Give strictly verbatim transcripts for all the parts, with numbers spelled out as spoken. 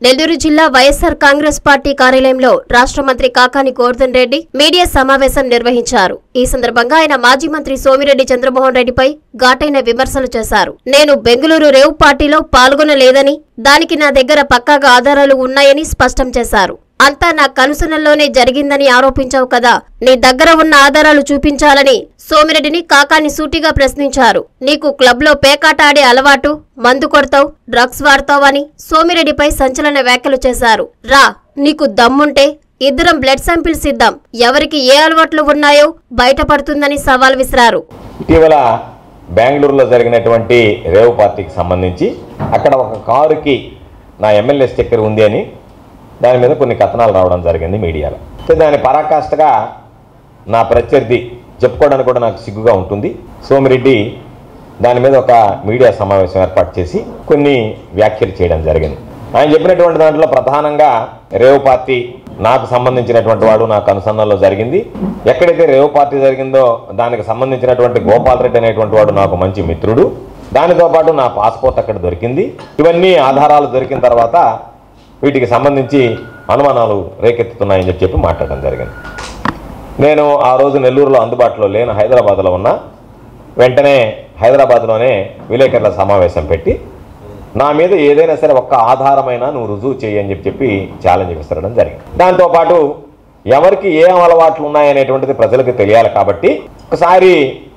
నెల్లూరు జిల్లా వైఎస్ఆర్ కాంగ్రెస్ పార్టీ కార్యాలయంలో రాష్ట్ర మంత్రి కాకాని గోవర్ధన్ రెడ్డి మీడియా సమావేశం నిర్వహించారు. ఈ సందర్భంగా ఆయన మాజీ మంత్రి సోమిరెడ్డి చంద్రమోహన్ రెడ్డిపై ఘాటైన విమర్శలు చేశారు. నేను బెంగళూరు రేవ్ పార్టీలో పాల్గొనలేదని, దానికి నా దగ్గర పక్కాగా ఆధారాలు ఉన్నాయని స్పష్టం చేశారు. అంతా నా కనుసనల్లోనే జరిగిందని ఆరోపించావు కదా, నీ దగ్గర ఉన్న ఆధారాలు చూపించాలని సోమిరెడ్డిని కాకాని సూటిగా ప్రశ్నించారు. నీకు క్లబ్లో పేకాట ఆడే అలవాటు, మందు కొడతావు, డ్రగ్స్ వాడతావని సోమిరెడ్డిపై సంచలన వ్యాఖ్యలు చేశారు. రా, నీకు దమ్ముంటే ఇద్దరం బ్లడ్ శాంపిల్స్ ఇద్దాం, ఎవరికి ఏ అలవాట్లు ఉన్నాయో బయటపడుతుందని సవాల్ విసిరారు. ఇటీవల బెంగళూరులో జరిగినటువంటి రేవ్ పార్టీకి సంబంధించి అక్కడ ఒక కారుకి నా ఎమ్మెల్యే స్టిక్కర్ ఉంది అని దాని మీద కొన్ని కథనాలు రావడం జరిగింది మీడియాలో. దాని పరాకాష్ఠగా నా ప్రత్యర్థి చెప్పుకోవడానికి కూడా నాకు సిగ్గుగా ఉంటుంది, సోమిరెడ్డి దాని మీద ఒక మీడియా సమావేశం ఏర్పాటు చేసి కొన్ని వ్యాఖ్యలు చేయడం జరిగింది. ఆయన చెప్పినటువంటి దాంట్లో ప్రధానంగా రేవ్ పార్టీ నాకు సంబంధించినటువంటి వాడు నాకు అనుసంధానంలో జరిగింది, ఎక్కడైతే రేవ్ పార్టీ జరిగిందో దానికి సంబంధించినటువంటి గోపాల్ రెడ్డి అనేటువంటి వాడు నాకు మంచి మిత్రుడు, దానితో పాటు నా పాస్పోర్ట్ అక్కడ దొరికింది. ఇవన్నీ ఆధారాలు దొరికిన తర్వాత వీటికి సంబంధించి అనుమానాలు రేకెత్తుతున్నాయని చెప్పి చెప్పి మాట్లాడడం జరిగింది. నేను ఆ రోజు నెల్లూరులో అందుబాటులో లేను, హైదరాబాద్లో ఉన్నా. వెంటనే హైదరాబాద్లోనే విలేకరుల సమావేశం పెట్టి నా మీద ఏదైనా సరే ఒక్క ఆధారమైనా నువ్వు రుజువు చేయి అని చెప్పి చెప్పి ఛాలెంజ్ విసరడం జరిగింది. దాంతోపాటు ఎవరికి ఏ అలవాట్లు ఉన్నాయనేటువంటిది ప్రజలకు తెలియాలి కాబట్టి ఒకసారి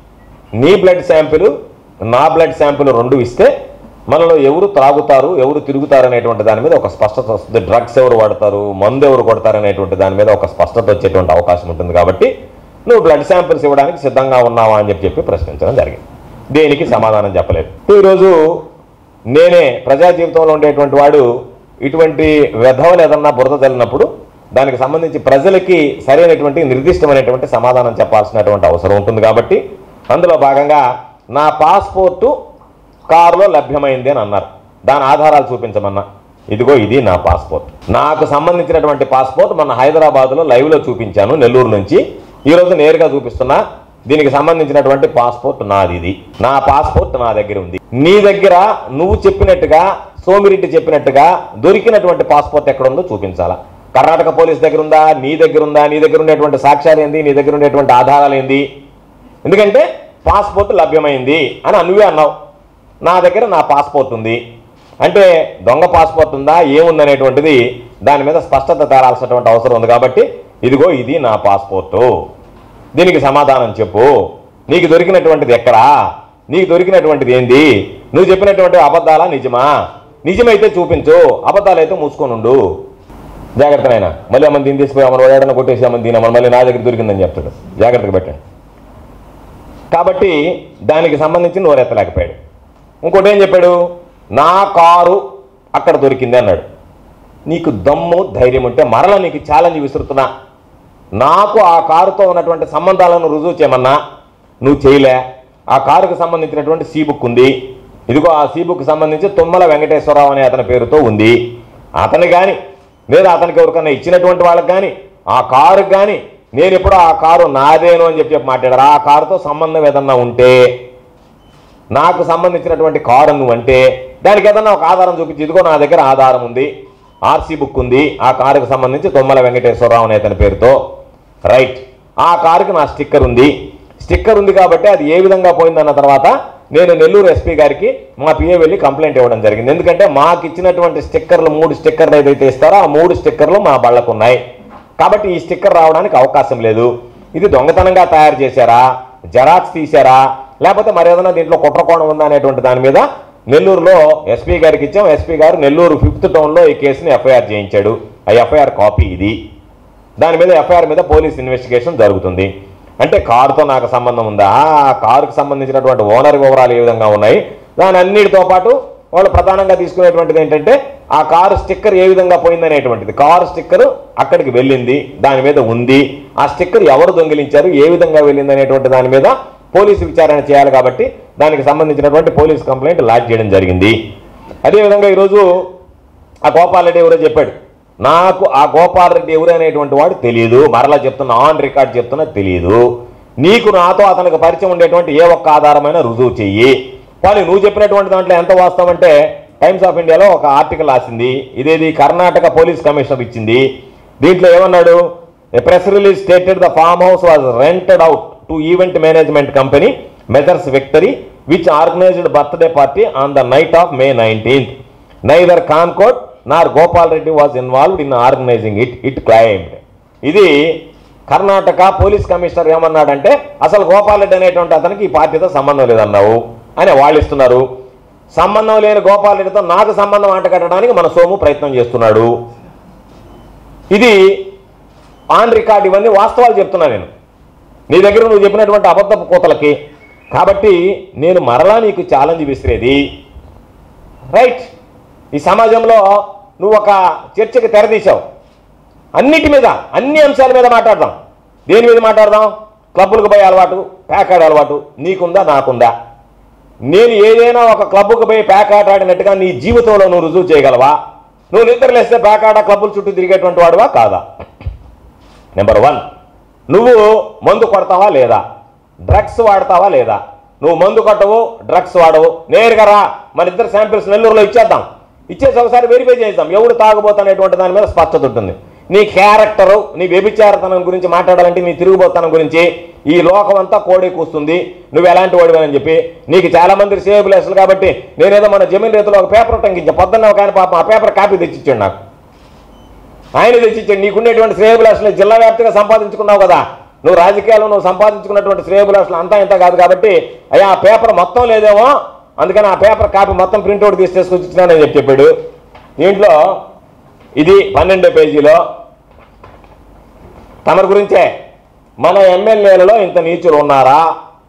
నీ బ్లడ్ శాంపిల్ నా బ్లడ్ శాంపిల్ రెండు ఇస్తే మనలో ఎవరు త్రాగుతారు, ఎవరు తిరుగుతారు అనేటువంటి దాని మీద ఒక స్పష్టత వస్తుంది. డ్రగ్స్ ఎవరు వాడతారు, మందు ఎవరు కొడతారు అనేటువంటి దాని మీద ఒక స్పష్టత వచ్చేటువంటి అవకాశం ఉంటుంది. కాబట్టి నువ్వు బ్లడ్ శాంపిల్స్ ఇవ్వడానికి సిద్ధంగా ఉన్నావా అని చెప్పి చెప్పి ప్రశ్నించడం జరిగింది. దేనికి సమాధానం చెప్పలేదు. ఈరోజు నేనే ప్రజా జీవితంలో ఉండేటువంటి వాడు ఇటువంటి వ్యధవలు ఏదన్నా బురద చల్లినప్పుడు దానికి సంబంధించి ప్రజలకి సరైనటువంటి నిర్దిష్టమైనటువంటి సమాధానం చెప్పాల్సినటువంటి అవసరం ఉంటుంది. కాబట్టి అందులో భాగంగా నా పాస్పోర్టు కారులో లభ్యమైంది అని అన్నారు. దాని ఆధారాలు చూపించమన్నా, ఇదిగో ఇది నా పాస్పోర్ట్, నాకు సంబంధించినటువంటి పాస్పోర్ట్ మన హైదరాబాద్లో లైవ్లో చూపించాను నెల్లూరు నుంచి, ఈరోజు నేరుగా చూపిస్తున్నా. దీనికి సంబంధించినటువంటి పాస్పోర్ట్ నాది, ఇది నా పాస్పోర్ట్ నా దగ్గర ఉంది. నీ దగ్గర నువ్వు చెప్పినట్టుగా సోమిరెడ్డి చెప్పినట్టుగా దొరికినటువంటి పాస్పోర్ట్ ఎక్కడ ఉందో చూపించాలా. కర్ణాటక పోలీస్ దగ్గర ఉందా, నీ దగ్గర ఉందా, నీ దగ్గర ఉండేటువంటి సాక్ష్యాలు ఏంది, నీ దగ్గర ఉండేటువంటి ఆధారాలు ఏంది? ఎందుకంటే పాస్పోర్ట్ లభ్యమైంది అని నువ్వే అన్నావు. నా దగ్గర నా పాస్పోర్ట్ ఉంది అంటే దొంగ పాస్పోర్ట్ ఉందా ఏముందనేటువంటిది దాని మీద స్పష్టత తేరాల్సినటువంటి అవసరం ఉంది. కాబట్టి ఇదిగో ఇది నా పాస్పోర్టు, దీనికి సమాధానం చెప్పు. నీకు దొరికినటువంటిది ఎక్కడా, నీకు దొరికినటువంటిది ఏంది, నువ్వు చెప్పినటువంటి అబద్ధాలా నిజమా? నిజమైతే చూపించు, అబద్ధాలైతే మూసుకొని ఉండు. జాగ్రత్తనైనా మళ్ళీ అమ్మని దీన్ని తీసుకుపోయి అమ్మని వాడేడని కొట్టేసి అమ్మని దీని అమ్మని మళ్ళీ నా దగ్గర దొరికిందని చెప్తాడు. జాగ్రత్తగా పెట్టండి. కాబట్టి దానికి సంబంధించి నోరెత్తలేకపోయాడు. ఇంకోటి ఏం చెప్పాడు, నా కారు అక్కడ దొరికింది అన్నాడు. నీకు దమ్ము ధైర్యం ఉంటే మరలా నీకు ఛాలెంజ్ విసురుతున్నా, నాకు ఆ కారుతో ఉన్నటువంటి సంబంధాలను రుజువు చేయమన్నా నువ్వు చేయలే. ఆ కారుకు సంబంధించినటువంటి సీ బుక్ ఉంది, ఇదిగో ఆ సీ బుక్ సంబంధించి తుమ్మల వెంకటేశ్వరరావు అనే అతని పేరుతో ఉంది. అతని కానీ లేదా అతనికి ఎవరికన్నా ఇచ్చినటువంటి వాళ్ళకి కానీ ఆ కారుకి కానీ నేను ఎప్పుడో ఆ కారు నాదేను అని చెప్పి చెప్పి మాట్లాడారు. ఆ కారుతో సంబంధం ఏదన్నా ఉంటే, నాకు సంబంధించినటువంటి కారు నువ్వు అంటే దానికి ఏదన్నా ఒక ఆధారం చూపించి, ఇదిగో నా దగ్గర ఆధారం ఉంది, ఆర్సీ బుక్ ఉంది, ఆ కారుకు సంబంధించి తుమ్మల వెంకటేశ్వరరావు అనే అతని పేరుతో, రైట్. ఆ కారుకి నా స్టిక్కర్ ఉంది, స్టిక్కర్ ఉంది కాబట్టి అది ఏ విధంగా పోయిందన్న తర్వాత నేను నెల్లూరు ఎస్పీ గారికి మా పిఏ వెళ్ళి కంప్లైంట్ ఇవ్వడం జరిగింది. ఎందుకంటే మాకు ఇచ్చినటువంటి స్టిక్కర్లు మూడు స్టిక్కర్లు ఏదైతే ఇస్తారో ఆ మూడు స్టిక్కర్లు మా బళ్ళకు ఉన్నాయి. కాబట్టి ఈ స్టిక్కర్ రావడానికి అవకాశం లేదు. ఇది దొంగతనంగా తయారు చేశారా, జెరాక్స్ తీశారా, లేకపోతే మరేదైనా దీంట్లో కుట్రకోణం ఉందా అనేటువంటి దాని మీద నెల్లూరులో ఎస్పీ గారికి ఇచ్చాం. ఎస్పీ గారు నెల్లూరు ఫిఫ్త్ టౌన్లో ఈ కేసుని ఎఫ్ఐఆర్ చేయించాడు. ఆ ఎఫ్ఐఆర్ కాపీ ఇది. దాని మీద ఎఫ్ఐఆర్ మీద పోలీస్ ఇన్వెస్టిగేషన్ జరుగుతుంది. అంటే కారుతో నాకు సంబంధం ఉందా, ఆ కారుకు సంబంధించినటువంటి ఓనర్ వివరాలు ఏ విధంగా ఉన్నాయి, దాని అన్నిటితో పాటు వాళ్ళు ప్రధానంగా తీసుకునేటువంటిది ఏంటంటే ఆ కారు స్టిక్కర్ ఏ విధంగా పోయిందనేటువంటిది. కారు స్టిక్కర్ అక్కడికి వెళ్ళింది, దాని మీద ఉంది, ఆ స్టిక్కర్ ఎవరు దొంగిలించారు, ఏ విధంగా వెళ్ళింది అనేటువంటి దాని మీద పోలీసు విచారణ చేయాలి. కాబట్టి దానికి సంబంధించినటువంటి పోలీసు కంప్లైంట్ లాడ్జ్ చేయడం జరిగింది. అదేవిధంగా ఈరోజు ఆ గోపాల్ రెడ్డి ఎవరో చెప్పాడు, నాకు ఆ గోపాల్ రెడ్డి ఎవరు అనేటువంటి వాడు తెలియదు. మరలా చెప్తున్నా, ఆన్ రికార్డ్ చెప్తున్నా, తెలియదు. నీకు నాతో అతనికి పరిచయం ఉండేటువంటి ఏ ఒక్క ఆధారమైన రుజువు చెయ్యి. కానీ నువ్వు చెప్పినటువంటి దాంట్లో ఎంత వాస్తవం అంటే టైమ్స్ ఆఫ్ ఇండియాలో ఒక ఆర్టికల్ రాసింది. ఇదేది కర్ణాటక పోలీస్ కమిషనర్ ఇచ్చింది. దీంట్లో ఏమన్నాడు? A press release stated the farm house was rented out to event management company messrs victory which organised birthday party on the night of May nineteenth. Neither కాన్కోట్ nor Gopal Reddy was involved in organising it it claimed. ఇది Karnataka police commissioner ఏమన్నాడంటే అసలు గోపాల్ రెడ్డి అనేటువంటి అతనికి ఈ పార్టీతో సంబంధం లేదన్నావు అని వాళ్ళు ఇస్తున్నారు. సంబంధం లేని గోపాల్ రెడ్డితో నాకు సంబంధం అంటగట్టడానికి మన సోము ప్రయత్నం చేస్తున్నాడు. ఇది ఆన్ రికార్డ్, ఇవన్నీ వాస్తవాలు చెప్తున్నా నేను నీ దగ్గర నువ్వు చెప్పినటువంటి అబద్ధపు కోతలకి. కాబట్టి నేను మరలా నీకు ఛాలెంజ్ విసిరేది, రైట్, ఈ సమాజంలో నువ్వు ఒక చర్చకి తెరదీశావు. అన్నిటి మీద, అన్ని అంశాల మీద మాట్లాడదాం. దేని మీద మాట్లాడదాం? క్లబ్బులకు పోయే అలవాటు, ప్యాకాడే అలవాటు నీకుందా, నాకుందా? నేను ఏదైనా ఒక క్లబ్కు పోయి ప్యాకాట ఆడినట్టుగా నీ జీవితంలో నువ్వు రుజువు చేయగలవా? నువ్వు నిద్రలేస్తే ప్యాకాట క్లబ్బుల చుట్టూ తిరిగేటువంటి వాడువా కాదా? నెంబర్ వన్, నువ్వు మందు కొడతావా లేదా? డ్రగ్స్ వాడతావా లేదా? నువ్వు మందు కొట్టవు, డ్రగ్స్ వాడవు, నేరుగా రా, మన ఇద్దరు శాంపిల్స్ నెల్లూరులో ఇచ్చేద్దాం. ఇచ్చేసి ఒకసారి వెరిఫై చేద్దాం ఎవడు తాగుబోతున్నటువంటి దాని మీద స్పష్టత ఉంటుంది. నీ క్యారెక్టరు, నీ వ్యభిచారతనం గురించి మాట్లాడాలంటే, నీ తిరుగుబోతనం గురించి ఈ లోకం అంతా కోడి కూస్తుంది నువ్వు ఎలాంటి వాడివని చెప్పి. నీకు చాలా మంది సేబుల్ అసలు కాబట్టి నేనేదో మన జమీన్ రైతులో ఒక పేపర్ టంకించా. పొద్దున్న ఒక ఆయన పాపం ఆ పేపర్ కాపీ తెచ్చిచ్చాడు నాకు. ఆయన తెచ్చిచ్చాడు. నీకున్నటువంటి శ్రేయబులాసులు జిల్లా వ్యాప్తిగా సంపాదించుకున్నావు కదా. నువ్వు రాజకీయాల్లో నువ్వు సంపాదించుకున్నటువంటి శ్రేయబులాసులు అంతా ఇంత కాదు కాబట్టి అయ్యా ఆ పేపర్ మొత్తం లేదేమో, అందుకని ఆ పేపర్ కాపీ మొత్తం ప్రింట్అవుట్ తీసి తీసుకొచ్చి ఇచ్చినానని చెప్పి చెప్పాడు. దీంట్లో ఇది పన్నెండో పేజీలో తమరి గురించే, మన ఎమ్మెల్యేలలో ఇంత నీచులు ఉన్నారా?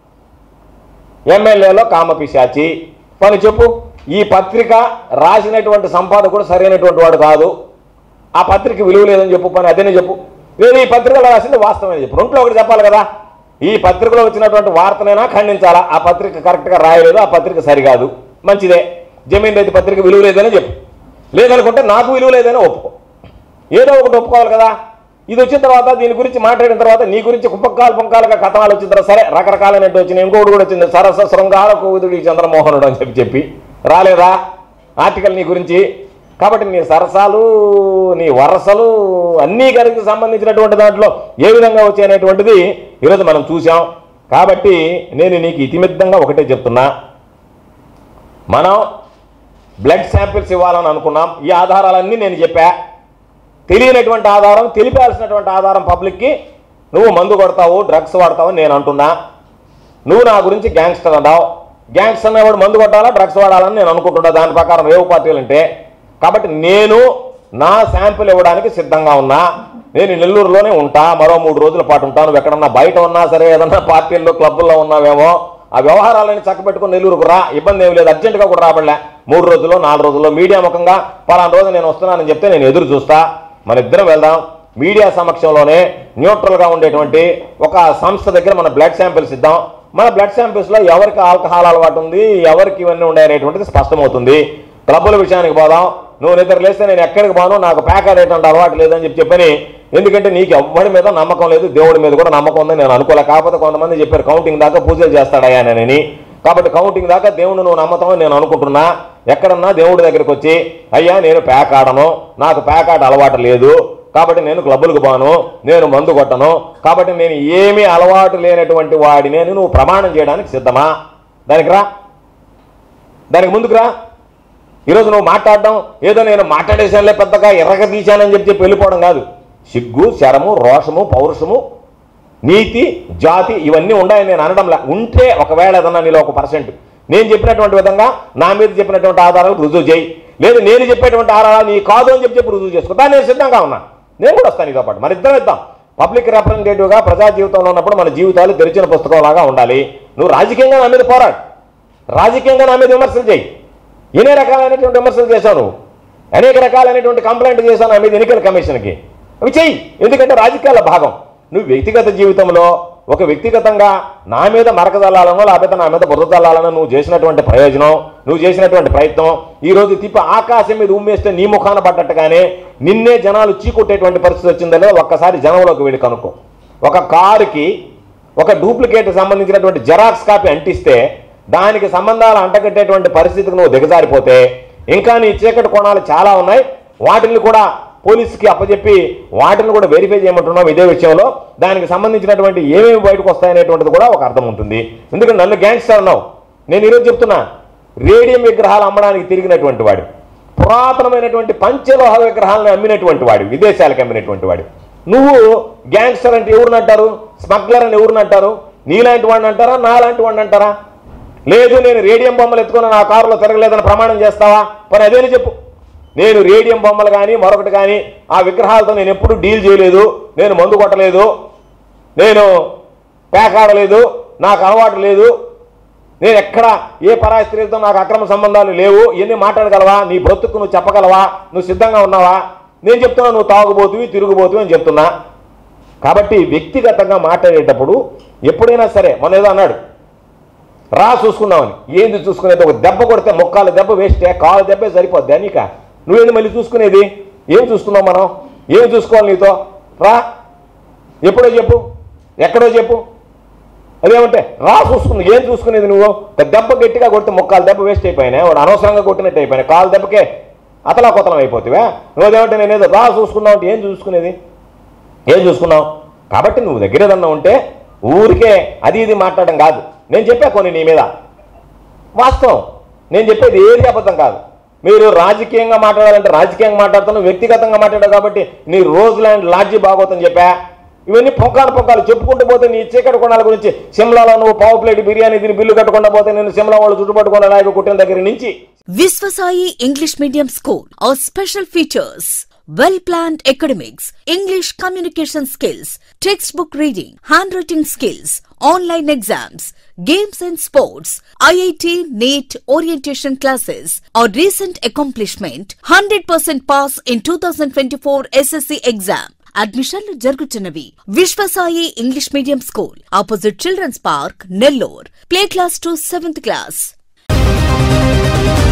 ఎమ్మెల్యేలో కామపిశాచి పని చెప్పు. ఈ పత్రిక రాసినటువంటి సంపాదకుడు సరైనటువంటి వాడు కాదు, ఆ పత్రిక విలువ లేదని చెప్పు పని. అదేనే చెప్పు. లేదు ఈ పత్రికలో రాసింది వాస్తవమే చెప్పు. రెంట్లో ఒకటి చెప్పాలి కదా. ఈ పత్రికలో వచ్చినటువంటి వార్తనైనా ఖండించాలా. ఆ పత్రిక కరెక్ట్గా రాయలేదు, ఆ పత్రిక సరికాదు, మంచిదే. జమీన్ రైతు పత్రిక విలువ లేదని చెప్పు. లేదనుకుంటే నాకు విలువ లేదని ఒప్పుకో. ఏదో ఒకటి ఒప్పుకోవాలి కదా. ఇది వచ్చిన తర్వాత దీని గురించి మాట్లాడిన తర్వాత నీ గురించి కుప్పకాలు పొంకాలుగా కథనాలు వచ్చిన తర్వాత సరే రకరకాలైనట్టు వచ్చినాయి. ఇంకోటి కూడా వచ్చింది, సరస శృంగాల కోవిదుడి చంద్రమోహనుడు అని చెప్పి చెప్పి రాలేదా ఆర్టికల్ నీ గురించి. కాబట్టి నీ సరసాలు, నీ వరసలు అన్నీ గారికి సంబంధించినటువంటి దాంట్లో ఏ విధంగా వచ్చాయనేటువంటిది ఈరోజు మనం చూసాం. కాబట్టి నేను నీకు ఇతిమిద్దంగా ఒకటే చెప్తున్నా, మనం బ్లడ్ శాంపిల్స్ ఇవ్వాలని అనుకున్నాం. ఈ ఆధారాలన్నీ నేను చెప్పా. తెలియనటువంటి ఆధారం, తెలిపాల్సినటువంటి ఆధారం పబ్లిక్కి నువ్వు మందు కొడతావు, డ్రగ్స్ వాడతావు నేను అంటున్నా. నువ్వు నా గురించి గ్యాంగ్స్టర్ అన్నావు. గ్యాంగ్స్టర్ అనేవాడు మందు కొట్టాలా, డ్రగ్స్ వాడాలని నేను అనుకుంటున్నా దాని ప్రకారం రేవు పార్టీలు అంటే. కాబట్టి నేను నా శాంపిల్ ఇవ్వడానికి సిద్ధంగా ఉన్నా. నేను నెల్లూరులోనే ఉంటా, మరో మూడు రోజుల పాటు ఉంటాను. నువ్వు ఎక్కడన్నా బయట ఉన్నా సరే, ఏదన్నా పార్టీల్లో క్లబ్బుల్లో ఉన్నావేమో, ఆ వ్యవహారాలని చక్కబెట్టుకుని నెల్లూరుకు రా, ఇబ్బంది ఏమి లేదు. అర్జెంటుగా కూడా రాబడలే. మూడు రోజుల్లో నాలుగు రోజుల్లో మీడియా ముఖంగా పలానా రోజు నేను వస్తున్నానని చెప్తే నేను ఎదురు చూస్తా. మన ఇద్దరం వెళ్దాం. మీడియా సమక్షంలోనే న్యూట్రల్గా ఉండేటువంటి ఒక సంస్థ దగ్గర మన బ్లడ్ శాంపిల్స్ ఇద్దాం. మన బ్లడ్ శాంపిల్స్లో ఎవరికి ఆల్కహాల్ అలవాటు ఉంది, ఎవరికి ఇవన్నీ ఉన్నాయనేటువంటిది స్పష్టమవుతుంది. క్లబ్బుల విషయానికి పోదాం. నువ్వు నిద్ర లేస్తే నేను ఎక్కడికి పోను, నాకు ప్యాక్ ఆడేటువంటి అలవాటు లేదని చెప్పి చెప్పని. ఎందుకంటే నీకు ఎవరి మీద నమ్మకం లేదు, దేవుడి మీద కూడా నమ్మకం ఉందని నేను అనుకోలే. కాకపోతే కొంతమంది చెప్పారు కౌంటింగ్ దాకా పూజలు చేస్తాడయ్యానని. కాబట్టి కౌంటింగ్ దాకా దేవుడు నువ్వు నమ్మతామని నేను అనుకుంటున్నా. ఎక్కడన్నా దేవుడి దగ్గరికి వచ్చి అయ్యా నేను ప్యాక్ ఆడను, నాకు ప్యాక్ ఆట అలవాటు లేదు, కాబట్టి నేను క్లబ్బులకు పోను, నేను మందు కొట్టను, కాబట్టి నేను ఏమీ అలవాటు లేనటువంటి వాడి నేను నువ్వు ప్రమాణం చేయడానికి సిద్ధమా? దానికి రా, దానికి ముందుకు రా. ఈరోజు నువ్వు మాట్లాడడం ఏదో నేను మాట్లాడేసానులే పెద్దగా ఎర్రగ తీశానని చెప్పి చెప్పి వెళ్ళిపోవడం కాదు. సిగ్గు, శరము, రోషము, పౌరుషము, నీతి, జాతి ఇవన్నీ ఉన్నాయని నేను అనడంలా. ఉంటే ఒకవేళ ఏదన్నా నీలో ఒక పర్సెంట్ నేను చెప్పినటువంటి విధంగా నా మీద చెప్పినటువంటి ఆధారాలు రుజువు చేయి. లేదు నేను చెప్పేటువంటి ఆధారాలు నీ కాదు అని చెప్పి చెప్పి రుజువు చేసుకుంటా. నేను సిద్ధంగా ఉన్నా, నేను కూడా వస్తాను నీతో పాటు. మరి ఇద్దరం ఇద్దాం. పబ్లిక్ రిప్రజెంటేటివ్గా ప్రజా జీవితంలో ఉన్నప్పుడు మన జీవితాలు తెరిచిన పుస్తకంలాగా ఉండాలి. నువ్వు రాజకీయంగా నా మీద పోరాడు, రాజకీయంగా నా మీద విమర్శలు చేయి. ఎన్ని రకాలైనటువంటి విమర్శలు చేశావు నువ్వు, అనేక రకాలైనటువంటి కంప్లైంట్ చేశావు నా మీద ఎన్నికల కమిషన్కి. అవి చెయ్యి, ఎందుకంటే రాజకీయాల భాగం. నువ్వు వ్యక్తిగత జీవితంలో ఒక వ్యక్తిగతంగా నా మీద మరక చల్లాలనో లేకపోతే నా మీద బురద చల్లాలనో నువ్వు చేసినటువంటి ప్రయోజనం, నువ్వు చేసినటువంటి ప్రయత్నం ఈరోజు తిప్పి ఆకాశం మీద ఉమ్మేస్తే నీ ముఖాన పడ్డట్టుగానే నిన్నే జనాలు చీకొట్టేటువంటి పరిస్థితి వచ్చిందో ఒక్కసారి జనంలోకి వెళ్ళి కనుక్కో. ఒక కారుకి ఒక డూప్లికేట్ సంబంధించినటువంటి జెరాక్స్ కాపీ అంటిస్తే దానికి సంబంధాలు అంటగట్టేటువంటి పరిస్థితికి నువ్వు దిగజారిపోతే ఇంకా నీ చీకటి కోణాలు చాలా ఉన్నాయి, వాటిని కూడా పోలీసుకి అప్పచెప్పి వాటిని కూడా వెరిఫై చేయమంటున్నాం ఇదే విషయంలో. దానికి సంబంధించినటువంటి ఏమేమి బయటకు వస్తాయనేటువంటిది కూడా ఒక అర్థం ఉంటుంది. ఎందుకంటే నన్ను గ్యాంగ్స్టర్ అన్నావు, నేను ఈరోజు చెప్తున్నా, రేడియం విగ్రహాలు అమ్మడానికి తిరిగినటువంటి వాడు, పురాతనమైనటువంటి పంచలోహ విగ్రహాలను అమ్మినటువంటి వాడు, విదేశాలకు అమ్మినటువంటి వాడు. నువ్వు గ్యాంగ్స్టర్ అంటే ఎవరిని అంటారు? స్మగ్లర్ అని ఎవరిని అంటారు? నీలాంటి వాడిని అంటారా, నాలాంటి వాడిని అంటారా? లేదు నేను రేడియం బొమ్మలు ఎత్తుకుని నా కారులో తిరగలేదని ప్రమాణం చేస్తావా? మరి అదేని చెప్పు. నేను రేడియం బొమ్మలు కానీ మరొకటి కానీ ఆ విగ్రహాలతో నేను ఎప్పుడు డీల్ చేయలేదు, నేను మందు కొట్టలేదు, నేను పేకాడలేదు, నాకు అలవాటు లేదు, నేను ఎక్కడ ఏ పరాయి స్త్రీలతో నాకు అక్రమ సంబంధాలు లేవు, ఇవన్నీ మాట్లాడగలవా? నీ బ్రతుకు నువ్వు చెప్పగలవా? నువ్వు సిద్ధంగా ఉన్నావా? నేను చెప్తున్నా నువ్వు తాగుబోతువి తిరుగుబోతువి అని చెప్తున్నా. కాబట్టి వ్యక్తిగతంగా మాట్లాడేటప్పుడు ఎప్పుడైనా సరే, మొన్న ఏదో అన్నాడు రా చూసుకుందామని. ఏంది చూసుకునేది? ఒక దెబ్బ కొడితే మొక్కాల దెబ్బ వేస్తే కాలు దెబ్బే సరిపోద్ది నీక, నువ్వేంది మళ్ళీ చూసుకునేది? ఏం చూసుకున్నావు మనం? ఏం చూసుకోవాలి నీతో? రా, ఎప్పుడో చెప్పు, ఎక్కడో చెప్పు. అదేమంటే రా చూసుకుని ఏం చూసుకునేది? నువ్వు దెబ్బ గట్టిగా కొడితే మొక్కాలు దెబ్బ వేస్ట్ అయిపోయినా, వాడు అనవసరంగా కొట్టినట్టు అయిపోయినా, కాలు దెబ్బకే అతలా కొతలం అయిపోతావా? నువ్వేమంటే నేనేదో రా చూసుకున్నావు అంటే ఏం చూసుకునేది? ఏం చూసుకున్నావు? కాబట్టి నువ్వు దగ్గర ఏదన్నా ఉంటే ఊరికే అది ఇది మాట్లాడడం కాదు. నేను చెప్పా కొన్ని నీ మీద వాస్తవం, నేను చెప్పేది ఏది అబద్ధం కాదు. మీరు రాజకీయంగా మాట్లాడాలంటే రాజకీయంగా మాట్లాడుతున్నావు, వ్యక్తిగతంగా మాట్లాడావు కాబట్టి నీ రోజ్ ల్యాండ్ లాడ్జీ బాగోతుందని చెప్పా. ఇవన్నీ పొంకాలు పొంకాలు చెప్పుకుంటూ పోతే నీ చీకటి కొనాల గురించి, సిమ్లాలో నువ్వు పావు ప్లేట్ బిర్యానీ దీని బిల్లు కట్టకుండా పోతే నేను సిమ్లా వాళ్ళు చుట్టుపట్టుకున్న నాయకు కుట్టిన దగ్గర నుంచి. Viswasai English Medium School. Our special features: well-planned academics, English communication skills, textbook reading, handwriting skills, online exams, games and sports, I I T, NEET, orientation classes. Our recent accomplishment: one hundred percent pass in twenty twenty-four S S C exam. అడ్మిషన్లు జరుగుతున్నవి. Vishwasai English medium school, opposite children's park, Nellore. Play class to seventh class.